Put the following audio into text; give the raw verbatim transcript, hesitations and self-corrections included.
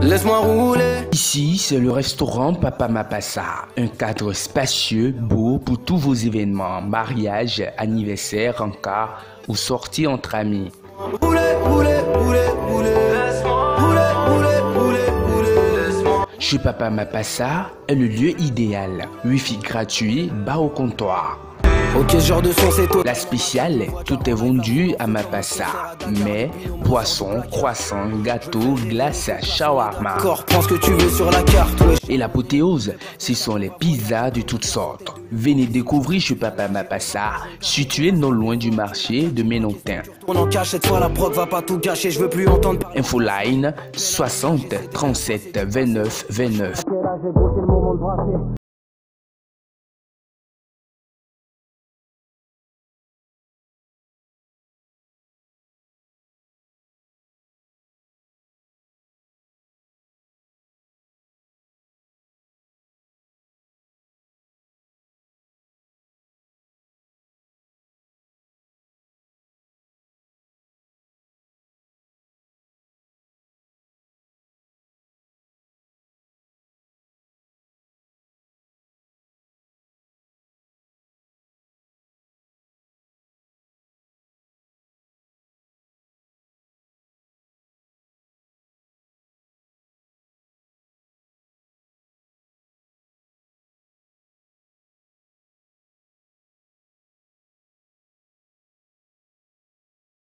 laisse-moi rouler. Ici, c'est le restaurant Papa Mapassa, un cadre spacieux, beau pour tous vos événements, mariage, anniversaire, encart ou sorties entre amis. Rouler, rouler, rouler, rouler, laisse-moi rouler, rouler, rouler, rouler, laisse-moi. Chez Papa Mapassa est le lieu idéal. Wifi gratuit, bas au comptoir. Ok, ce genre de son c'est toi. La spéciale, tout est vendu à Mapassa. Mais, poisson, croissant, gâteau, glace, shawarma. Encore, prends ce que tu veux sur la carte, wesh. Et l'apothéose, ce sont les pizzas de toutes sortes. Venez découvrir chez Papa Mapassa, situé non loin du marché de Ménontin. On en cache cette fois, la prod va pas tout gâcher, je veux plus entendre. Infoline soixante trente-sept vingt-neuf vingt-neuf. Là, j'ai gros, c'est le moment de brasser.